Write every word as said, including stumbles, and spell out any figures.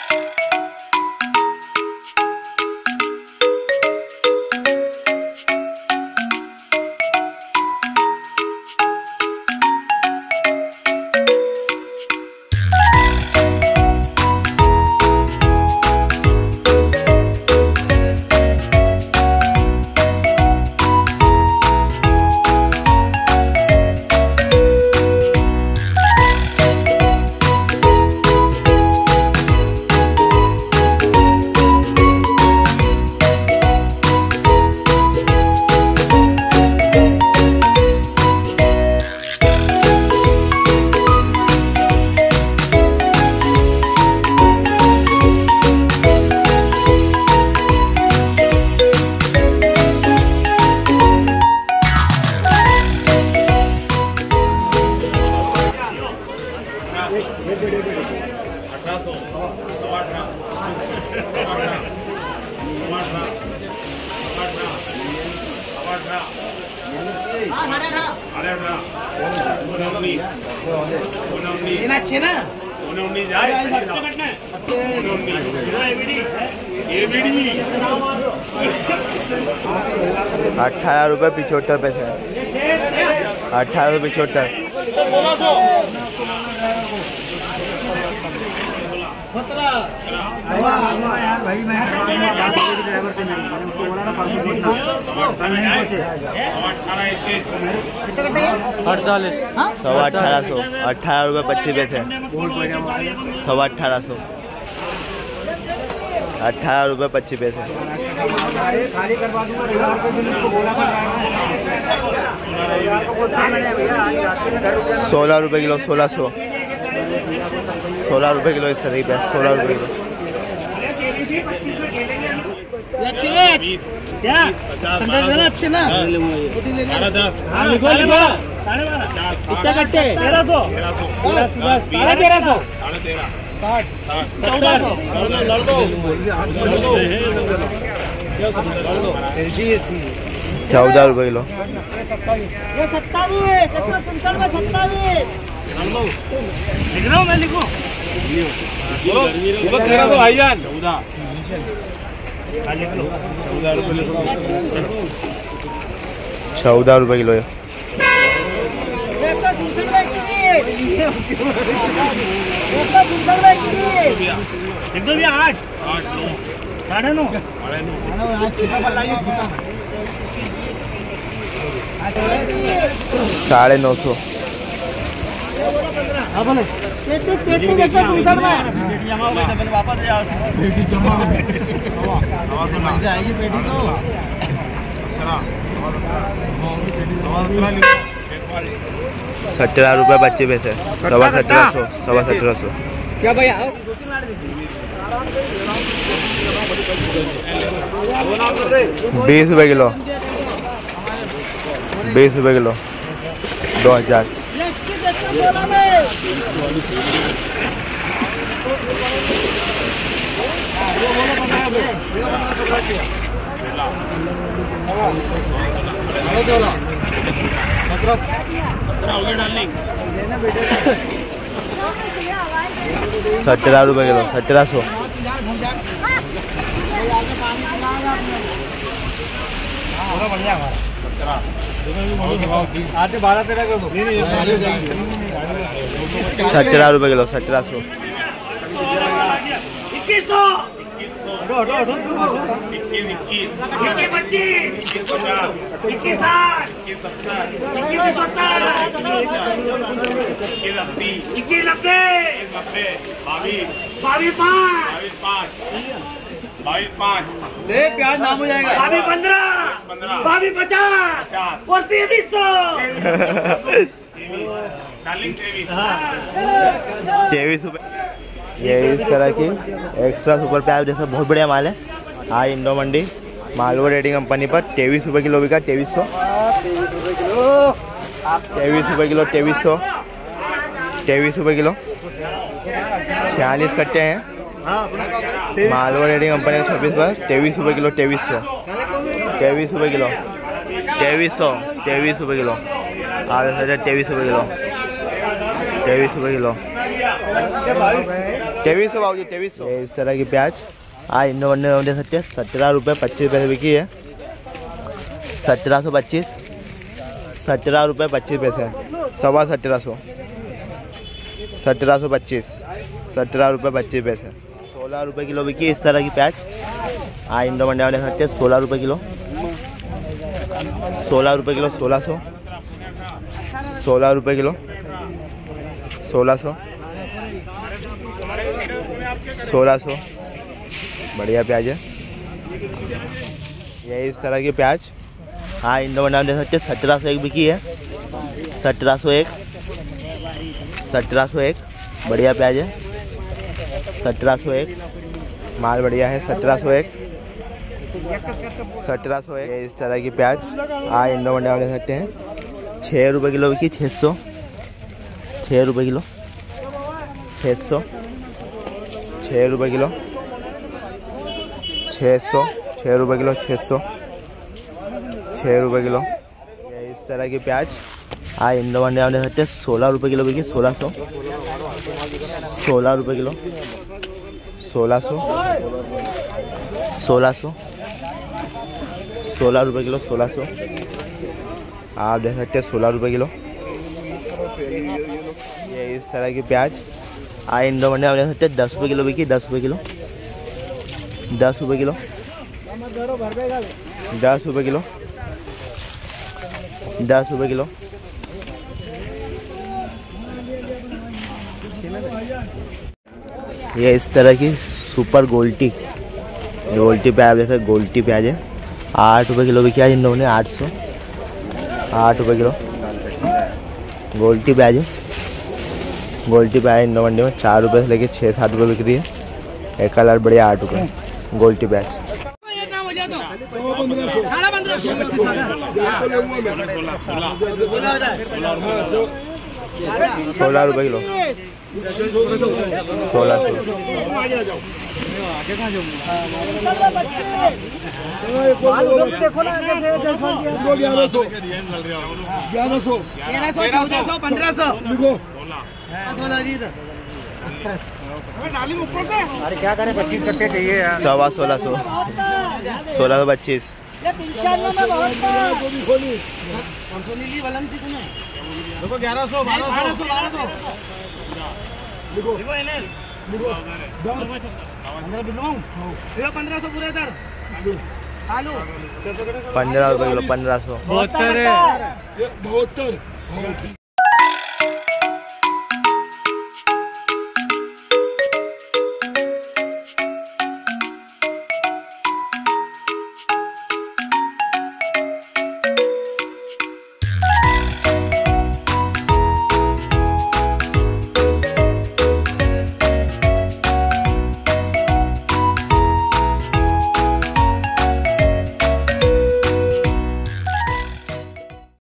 अठारह रुपये पिछहत्तर पैसे। अठारह रुपये पिछहत्तर। अड़तालीस सवा अठारह सौ। अठारह रुपये पच्चीस पैसे। सवा अठारह सौ। अठारह रुपये पच्चीस पैसे। सोलह रुपये किलो। सोलह सौ। सोलह रुपये किलो इस तरह पे। सोलह रुपये किलो। क्या अच्छे ना कितना कट्टे? तेरह सौ। साढ़े तेरह सौ। चौदह सौ। चौदह रुपये किलो। ये सत्तावीस। सत्तावीस लिख रहा हूँ मैं। लिखो तेरह सौ भाईजान। चौदह चौदह रुपये किलो है। आठ साढ़े नौ। साढ़े नौ सौ। सत्रह रुपये पच्चीस पैसे। सवा सत्रह सौ। सवा सत्रह सौ। क्या भैया? बीस रुपये किलो। बीस रुपये किलो। दो हजार। सत्रह रुपये किलो। सत्रह सौ। बारह तेरह कर दो। सत्रह रुपये किलो। सत्रह सौ। इक्कीस सौ। इक्कीस साठ। इक्कीस सत्तर। इक्कीस नब्बे। बाईस पाँच। बाईस पाँच। ले प्याज नाम हो जाएगा। बाईस पंद्रह। बाईस पचास। और तेईस सौ। तेईस रुपये। ये इस तरह की एक्स्ट्रा सुपर प्याज जैसा बहुत बढ़िया माल है। आज इंडो मंडी मालवा रेटिंग कंपनी पर तेईस रुपये किलो बिका। तेईस सौ। तेईस रुपये किलो। तेईस सौ। तेईस रुपये किलो। छियालीस कट्टे हैं मालवा रेटिंग कंपनी छब्बीस पर। तेईस रुपये किलो। तेईस सौ। तेईस रुपये किलो। तेईस सौ। तेईस रुपये किलो। आगे सर तेईस रुपये किलो। तेईस रुपये किलो। तेईस सौ बाबू तेईस सौ। इस तरह की प्याज हाँ इंडो वनडे में दे सकते हैं सत्रह रुपये पच्चीस पैसे बिकी है। सत्रह सौ पच्चीस सत्रह रुपये पच्चीस पैसे सवा सत्रह सौ सत्रह सौ पच्चीस सत्रह रुपये पच्चीस पैसे। सोलह रुपये किलो बिकी इस तरह की प्याज हाँ इंडो वनडे में दे सकते हैं सोलह रुपये किलो सोलह रुपये किलो सोलह सौ सोलह रुपये किलो सोलह सौ सोलह सौ बढ़िया प्याज है ये इस तरह की प्याज हाँ इंडो वनडे में दे सकते हैं सत्रह सौ एक बिकी है। सत्रह सौ एक सत्रह सौ एक बढ़िया प्याज है। सत्रह सौ एक माल बढ़िया है। सत्रह सौ एक सत्रह सौ एक इस तरह की प्याज हाँ इंडो वनडे में दे सकते हैं छः रुपये किलो बिकी छः सौ छः रुपये किलो छः सौ छः रुपये किलो छः सौ छः रुपये किलो छः सौ छः रुपये किलो ये इस तरह की प्याज हाँ इंडो वनडे में दे सकते हैं सोलह रुपये किलो बिकी सोलह सौ सोलह रुपये किलो सोलह सौ सोलह सौ सोलह रुपये किलो सोलह सौ आप देख सकते हैं सोलह रुपये किलो ये इस तरह की प्याज हाँ इंडो वनडे में दे सकते हैं दस रुपये किलो बिकी दस रुपये किलो दस रुपये किलो दस रुपये किलो दस रुपये किलो ये इस तरह की सुपर गोल्टी गोल्टी प्याज जैसे गोल्टी प्याज है आठ रुपये किलो बिकी आज इन लोगों ने आठ सौ आठ रुपये किलो गोल्टी प्याज है। गोल्टी प्याज इंडो मंडी में चार रुपये से लेके छः सात रुपये बिक रही है। एक कलर बढ़िया आठ रुपये गोल्टी प्याज सोलह रुपये किलो सोलह सौ पंद्रह सौ अरे क्या करें पच्चीस कट्टे चाहिए यार सवा सोलह सौ सोलह सौ पच्चीस देखो ग्यारह सौ बारह सौ बारह सौ पंद्रह सौ पूरे इधर आलू पंद्रह रुपये किलो पंद्रह सौ बहत्तर